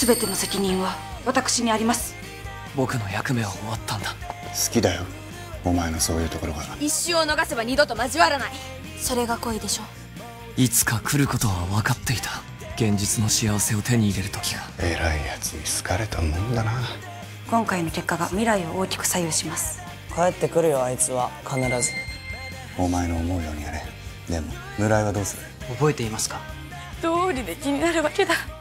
全ての責任は私にあります。 僕の役目は終わったんだ。 好きだよ、お前のそういうところが。 一瞬を逃せば二度と交わらない。 それが恋でしょ。 いつか来ることは分かっていた。現実の幸せを手に入れる時が。 偉いやつに好かれたもんだな。 今回の結果が未来を大きく左右します。 帰ってくるよ、あいつは必ず。 お前の思うようにやれ。でも村井はどうする？ 覚えていますか？ どうりで気になるわけだ。